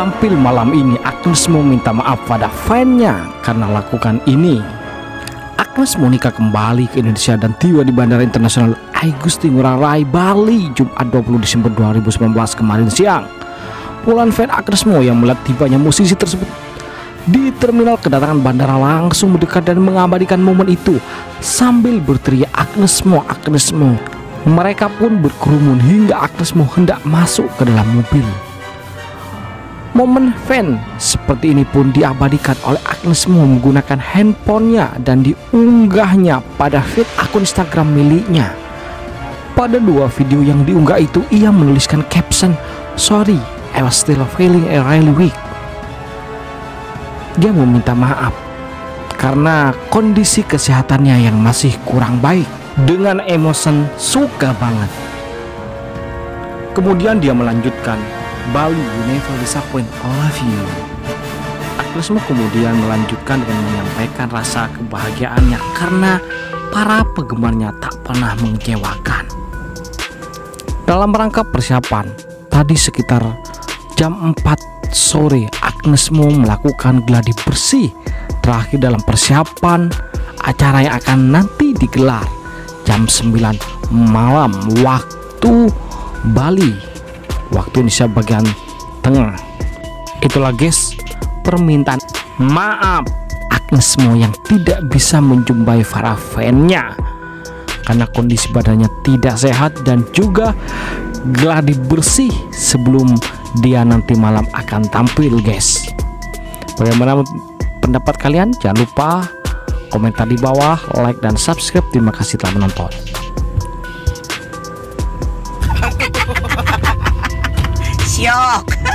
tampil malam ini, Agnes Mo minta maaf pada fansnya karena lakukan ini. Agnes Monica kembali ke Indonesia dan tiba di Bandara Internasional Igusti Ngurah Rai, Bali, Jumat 20 Desember 2019 kemarin siang. Puluhan fans Agnes Mo yang melihat tibanya musisi tersebut di terminal kedatangan bandara langsung mendekat dan mengabadikan momen itu sambil berteriak Agnes Mo, Agnes Mo. Mereka pun berkerumun hingga Agnes Mo hendak masuk ke dalam mobil. Momen fan seperti ini pun diabadikan oleh Agnes Mo menggunakan handphonenya dan diunggahnya pada feed akun Instagram miliknya. Pada dua video yang diunggah itu, ia menuliskan caption, "Sorry, I was still feeling really weak." Dia meminta maaf karena kondisi kesehatannya yang masih kurang baik. Dengan emosi suka banget. Kemudian dia melanjutkan, "Bali, you never disappoint, I love you." Agnes Mo kemudian melanjutkan dengan menyampaikan rasa kebahagiaannya karena para penggemarnya tak pernah mengecewakan. Dalam rangka persiapan, tadi sekitar jam 4 sore Agnes Mo melakukan gladi bersih terakhir dalam persiapan acara yang akan nanti digelar jam 9 malam waktu Bali, waktu Indonesia bagian tengah. Itulah guys permintaan maaf Agnes Mo yang tidak bisa menjumpai para fansnya karena kondisi badannya tidak sehat dan juga gladi bersih sebelum dia nanti malam akan tampil guys. Bagaimana pendapat kalian? Jangan lupa komentar di bawah, like dan subscribe. Terima kasih telah menonton. Syok.